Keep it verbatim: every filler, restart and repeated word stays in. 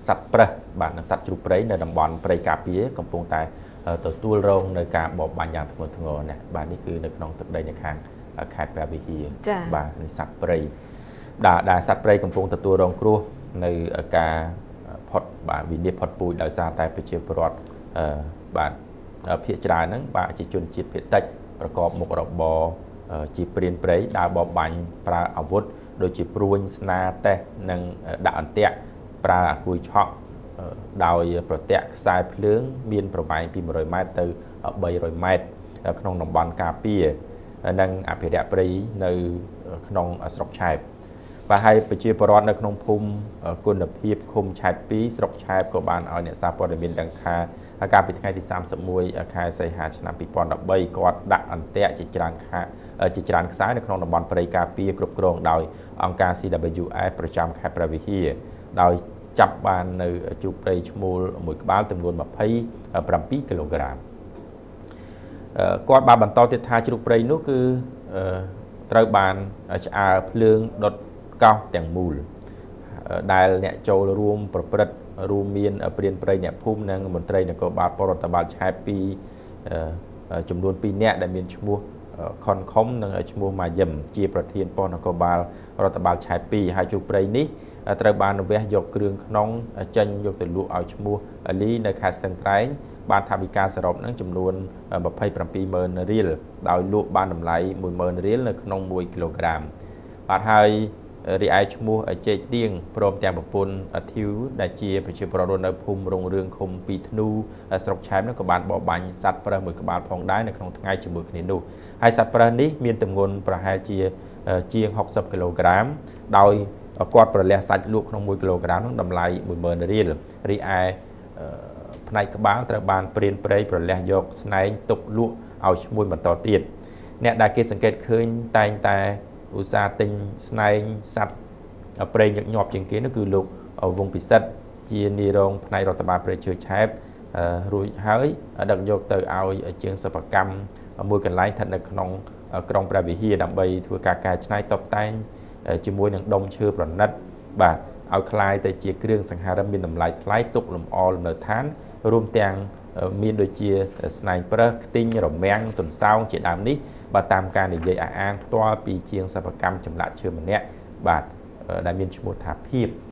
សត្វប្រើសបាទនិងសត្វជ្រូកព្រៃនៅតំបន់ព្រៃការពារកំពុងតែទទួលរងនៅការបរបាញ់យ៉ាងធ្ងន់ធ្ងរណាស់បាទនេះគឺនៅក្នុងទឹកដីនៅខាងខេត្តព្រះវិហារបាទនៃសត្វព្រៃដែលដែលសត្វព្រៃកំពុងទទួលរងគ្រោះនៅការផុតបាទវិនិច្ឆ័យផុតពូជដោយសារតែប្រជាពលរដ្ឋបាទភាគច្រើនហ្នឹងបាទជាជនជាតិភាគតិចប្រកបមុខរបរជាព្រានព្រៃដើរបរបាញ់ប្រើអាវុធដូចជាព្រួញស្នាតេះនិងដាក់អន្ទាក់ប្រើអាគុយឆក់ដោយប្រទាក់ខ្សែភ្លើងមានប្រវែងពីមួយរយម៉ែត្រទៅបីរយម៉ែត្រក្នុងតំបន់ការពារនិងអភិរក្សព្រៃនៅក្នុងស្រុកឆែបបាទហើយប្រជាពលរដ្ឋនៅក្នុងភូមិគុណភាពឃុំឆែបពីរស្រុកឆែបក៏បានឲ្យអ្នកសារព័ត៌មានដឹងថាកាលពីថ្ងៃទីសាមសិបមួយខែសីហាឆ្នាំពីរពាន់ដប់បីគាត់ដាក់អន្ទាក់ជាច្រើនខែជាច្រើនខ្សែនៅក្នុងតំបន់ព្រៃការពារគ្រប់គ្រងដោយអង្គការ C W S ប្រចាំខេត្តព្រះវិហារដោយចាប់បាននៅជ្រូកព្រៃឈ្មោលមួយក្បាលចំនួនម្ភៃប្រាំពីរគីឡូក្រាមគាត់បានបន្តទៀតថាជ្រូកព្រៃនោះគឺត្រូវបានឆ្អើរភ្លើងដុតកោសទាំងមូលដែលអ្នកចូលរួមប្រព្រឹត្តរួមមានព្រានព្រៃអ្នកភូមិនិងមន្ត្រីនគរបាលរដ្ឋបាលឆែបពីចំនួនពីរនាក់ដែលមានឈ្មោះខុនខុមនិងឈ្មោះម៉ាយឹមជាប្រធានប៉ុស្តិ៍នគរបាលរដ្ឋបាលឆែបពីរហើយជ្រូកព្រៃនេះត្រូវបានវះយកគ្រឿងក្នុងចេញយកទៅលក់ឲ្យឈ្មោះលីនៅខេត្តស្ទឹងត្រែងបានថវិកាសរុបនឹងចំនួនម្ភៃប្រាំពីរម៉ឺនរៀលដោយលក់បានតម្លៃមួយម៉ឺនរៀលនៅក្នុងមួយគីឡូក្រាមបាទហើយរីឯឈ្មោះជែកទៀងព្រមទាំងប្រពន្ធធីវដែលជាប្រជាពលរដ្ឋនៅភូមិរុងរឿងឃុំពីធ្នូស្រុកឆែបនោះក៏បានបរបាញ់សត្វប្រើសមួយក្បាលផងដែរនៅក្នុងថ្ងៃជាមួយគ្នានោះហើយសត្វប្រើសនេះមានទម្ងន់ប្រហែលជាជាងហុកសិបគីឡូក្រាមដោយគាត់ប្រលះសាច់លក់ក្នុងមួយគីឡូក្រាមនោះតម្លៃមួយម៉ឺនរៀលរីឯផ្នែកក្បាលត្រូវបានព្រានព្រៃប្រលះយកស្នែងទុកលក់ឲ្យឈ្មួញបន្តទៀតអ្នកដែលគេសង្កេតឃើញតែងតែឧស្សាហ៍ទិញស្នែងសត្វព្រៃញឹកញាប់ជាងគេនោះគឺលោកវងពិសិដ្ឋជានាយរងផ្នែករដ្ឋបាលព្រៃឈើឆែបរួចហើយដឹកយកទៅឲ្យជាងសិប្បកម្មមួយកន្លែងស្ថិតនៅក្នុងក្រុងព្រះវិហារដើម្បីធ្វើការកែច្នៃតុបតែងជាមួយនឹងដុំឈើប្រណិតបាទឲ្យคล้ายទៅជាគ្រឿងសង្ហារិមមានតម្លៃថ្លៃទុកលម្អលំនៅឋានរួមទាំងមានដូចជាស្នែងប្រើសខ្ទីងរមាំងទន្សោងជាដើមនេះបាទតាមការនិយាយអះអាងផ្ទាល់ពីជាងសិប្បកម្មចម្លាក់ឈើម្នាក់បាទដែលមានឈ្មោះថាភាព